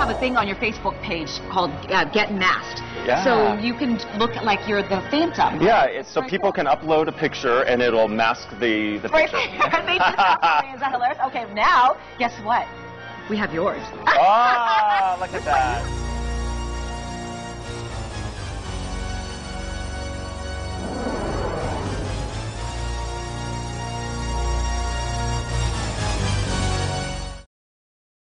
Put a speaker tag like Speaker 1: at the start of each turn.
Speaker 1: a thing on your Facebook page called Get Masked.
Speaker 2: Yeah.
Speaker 1: So you can look like you're the Phantom.
Speaker 2: Yeah, so people can upload a picture and it'll mask the
Speaker 1: Right
Speaker 2: picture.
Speaker 1: there. They did that for me. Is that hilarious? Okay, now, guess what? We have yours.
Speaker 2: Ah, look at that.